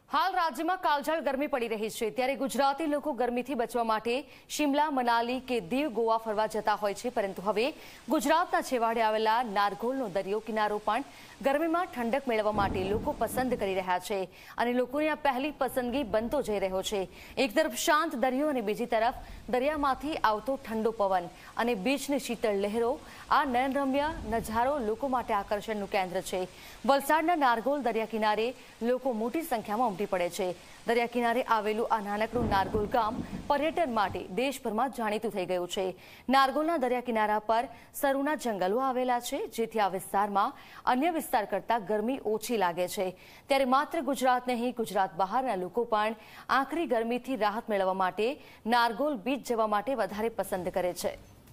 હાલ રાજ્યમાં કાળઝાળ ગરમી પડી રહી છે ત્યારે ગુજરાતી લોકો ગરમીથી બચવા માટે શિમલા, મનાલી કે દીવ, ગોવા ફરવા જતા હોય છે, પરંતુ હવે ગુજરાતના છેવાડે આવેલા નારગોલનો દરિયો કિનારો પણ ગરમીમાં ઠંડક મેળવવા માટે લોકો પસંદ કરી રહ્યા છે અને લોકોની આ પહેલી પસંદગી બનતો જઈ રહ્યો છે। એક તરફ શાંત દરિયો અને બીજી તરફ દરિયામાંથી આવતો ઠંડો પવન અને બીચની શીતળ લહેરો, આ નયનરમ્ય નજારો લોકો માટે આકર્ષણનું કેન્દ્ર છે। વલસાડના નારગોલ દરિયા કિનારે લોકો મોટી સંખ્યામાં ઉમટી પડે છે। દરિયા કિનારે આવેલું આ નાનકડું નારગોલ ગામ પર્યટન માટે દેશભરમાં જાણીતું થઈ ગયું છે। નારગોલના દરિયા કિનારા પર સરુના જંગલો આવેલા છે, જેથી આ વિસ્તારમાં અન્ય વિસ્તાર કરતાં ગરમી ઓછી લાગે છે। ત્યારે માત્ર ગુજરાત નહીં, ગુજરાત બહારના લોકો પણ આકરી ગરમીથી રાહત મેળવવા માટે નારગોલ બીચ જવા માટે વધારે પસંદ કરે છે।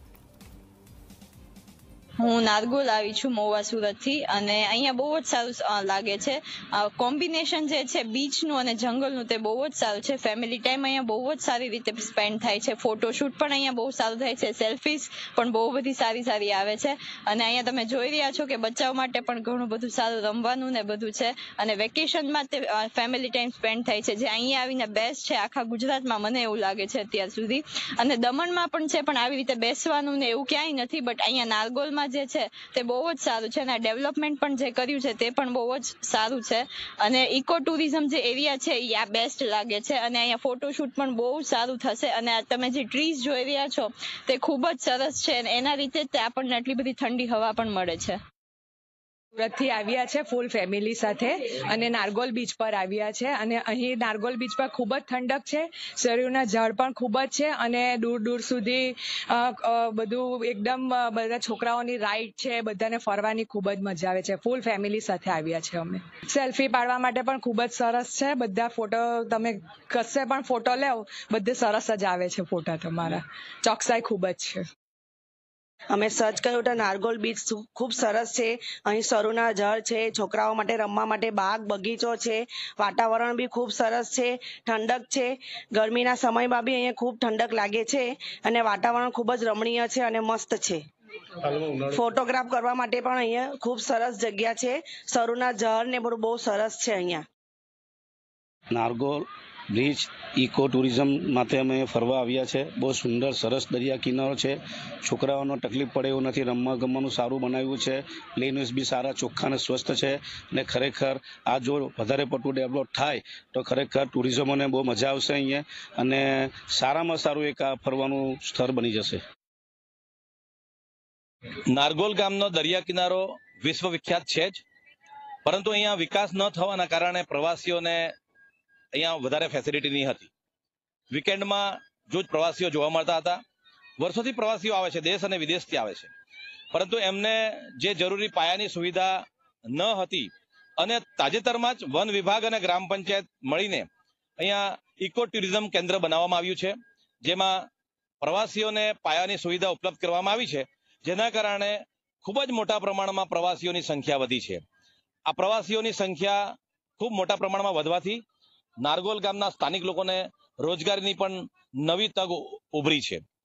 હું નારગોલ આવી છું મહુવા સુરતથી અને અહીંયા બહુ જ સારું લાગે છે। કોમ્બિનેશન જે છે બીચનું અને જંગલનું તે બહુ જ સારું છે। ફેમિલી ટાઈમ અહીંયા બહુ જ સારી રીતે સ્પેન્ડ થાય છે। ફોટોશૂટ પણ અહીંયા બહુ સારું થાય છે। સેલ્ફીસ પણ બહુ બધી સારી આવે છે અને અહીંયા તમે જોઈ રહ્યા છો કે બચ્ચાઓ માટે પણ ઘણું બધું સારું રમવાનું ને બધું છે અને વેકેશનમાં તે ફેમિલી ટાઈમ સ્પેન્ડ થાય છે, જે અહીંયા આવીને બેસ્ટ છે આખા ગુજરાતમાં, મને એવું લાગે છે અત્યાર સુધી। અને દમણમાં પણ છે, પણ આવી રીતે બેસવાનું ને એવું ક્યાંય નથી, બટ અહીંયા નારગોલમાં જે છે તે બહુ જ સારું છે અને ડેવલપમેન્ટ પણ જે કર્યું છે તે પણ બહુ જ સારું છે અને ઇકો ટુરિઝમ જે એરિયા છે એ આ બેસ્ટ લાગે છે અને અહીંયા ફોટોશૂટ પણ બહુ સારું થશે અને તમે જે ટ્રીઝ જોઈ રહ્યા છો તે ખૂબ જ સરસ છે અને એના રીતે જ આપણને આટલી બધી ઠંડી હવા પણ મળે છે। સુરતથી આવ્યા છે ફૂલ ફેમિલી સાથે અને નારગોલ બીચ પર આવ્યા છે અને અહીં નારગોલ બીચ પર ખૂબ જ ઠંડક છે। શેરીઓના ઝાડ પણ ખૂબ જ છે અને દૂર સુધી બધું એકદમ બધા છોકરાઓની રાઈડ છે, બધાને ફરવાની ખૂબ જ મજા આવે છે। ફૂલ ફેમિલી સાથે આવ્યા છે અમે। સેલ્ફી પાડવા માટે પણ ખૂબ જ સરસ છે। બધા ફોટો તમે કશે પણ ફોટો લેવ બધે સરસ જ આવે છે ફોટા તમારા, ચોકસાઈ ખૂબ જ છે। અમે સર્ચ કર્યું તો નારગોલ બીચ ખૂબ સરસ છે। અહીં સરુના ઝાડ છે, છોકરાઓ માટે રમવા માટે બાગ બગીચો છે, વાતાવરણ બી ખૂબ સરસ છે, ઠંડક છે। ગરમીના સમયમાં બી અહીંયા ખૂબ ઠંડક લાગે છે અને વાતાવરણ ખૂબ જ રમણીય છે અને મસ્ત છે। ફોટોગ્રાફ કરવા માટે પણ અહીંયા ખૂબ સરસ જગ્યા છે। સરુના ઝાડ ને બધું બહુ સરસ છે અહીંયા। નારગોલ બીચ ઇકો ટુરિઝમ માટે અમે ફરવા આવ્યા છે। બહુ સુંદર સરસ દરિયા કિનારો છે, છોકરાઓનો તકલીફ પડે એવું નથી, રમવા ગમવાનું સારું બનાવ્યું છે। પ્લેન્સ બી સારા ચોખ્ખા અને સ્વસ્થ છે અને ખરેખર આ જો વધારે પડતું ડેવલપ થાય તો ખરેખર ટુરિઝમોને બહુ મજા આવશે અહીંયા અને સારામાં સારું એક આ ફરવાનું સ્થળ બની જશે। નારગોલ ગામનો દરિયા કિનારો વિશ્વ વિખ્યાત છે જ, પરંતુ અહીંયા વિકાસ ન થવાના કારણે પ્રવાસીઓને અહીંયા વધારે ફેસિલિટી નહીં હતી। વીકેન્ડમાં જો જ પ્રવાસીઓ જોવા મળતા હતા। વર્ષોથી પ્રવાસીઓ આવે છે, દેશ અને વિદેશથી આવે છે, પરંતુ એમને જે જરૂરી પાયાની સુવિધા ન હતી અને તાજેતરમાં જ વન વિભાગ અને ગ્રામ પંચાયત મળીને અહીંયા ઇકો ટુરિઝમ કેન્દ્ર બનાવવામાં આવ્યું છે, જેમાં પ્રવાસીઓને પાયાની સુવિધા ઉપલબ્ધ કરવામાં આવી છે, જેના કારણે ખૂબ જ મોટા પ્રમાણમાં પ્રવાસીઓની સંખ્યા વધી છે। આ પ્રવાસીઓની સંખ્યા ખૂબ મોટા પ્રમાણમાં વધવાથી નારગોલ ગામના સ્થાનિક લોકોને રોજગારીની પણ નવી તક ઉભરી છે।